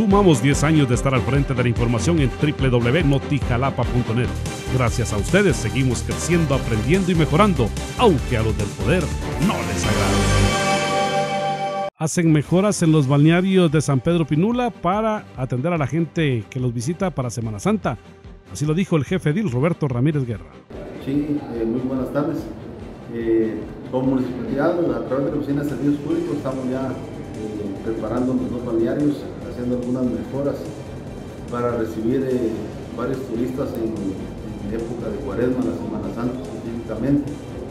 Sumamos 10 años de estar al frente de la información en www.notijalapa.net. Gracias a ustedes seguimos creciendo, aprendiendo y mejorando, aunque a los del poder no les agrade. Hacen mejoras en los balnearios de San Pedro Pinula para atender a la gente que los visita para Semana Santa. Así lo dijo el jefe edil Roberto Ramírez Guerra. Sí, muy buenas tardes. Como municipalidad, a través de la Oficina de Servicios Públicos, estamos ya preparando los dos balnearios, haciendo algunas mejoras para recibir varios turistas en época de Cuaresma, la Semana Santa específicamente.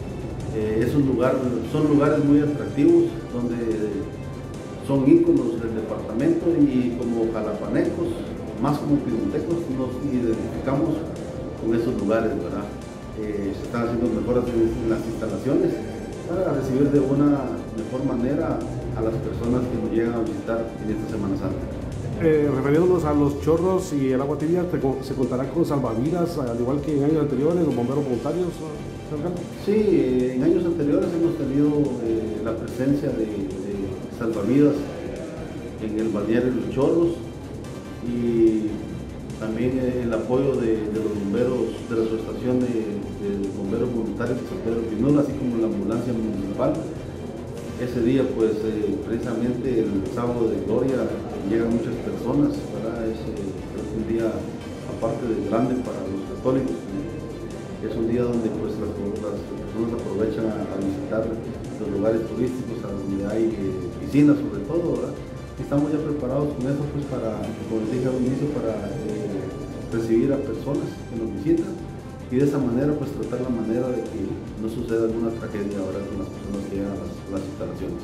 Son lugares muy atractivos, donde son íconos del departamento y como jalapanecos, más como piruntecos, nos identificamos con esos lugares, ¿verdad? Se están haciendo mejoras en las instalaciones para recibir de una mejor manera a las personas que nos llegan a visitar en esta Semana Santa. Refiriéndonos a los chorros y el agua tibia, ¿se contará con salvavidas, al igual que en años anteriores, los bomberos voluntarios? Sí, en años anteriores hemos tenido la presencia de salvavidas en el balneario de los Chorros y también el apoyo de los bomberos de la asociación de bomberos voluntarios de San Pedro Pinula, así como la ambulancia municipal. Ese día, pues precisamente el sábado de Gloria, llegan muchas personas, ¿verdad? Es un día aparte de grande para los católicos. Es un día donde pues las personas aprovechan a visitar los lugares turísticos, a donde hay piscinas sobre todo, ¿verdad? Y estamos ya preparados con eso, pues como les dije al inicio, para recibir a personas que nos visitan y de esa manera pues tratar la manera de que no suceda alguna tragedia ahora con las personas que llegan a las instalaciones.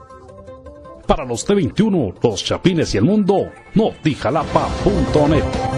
Para los T21, los Chapines y el mundo, notijalapa.net.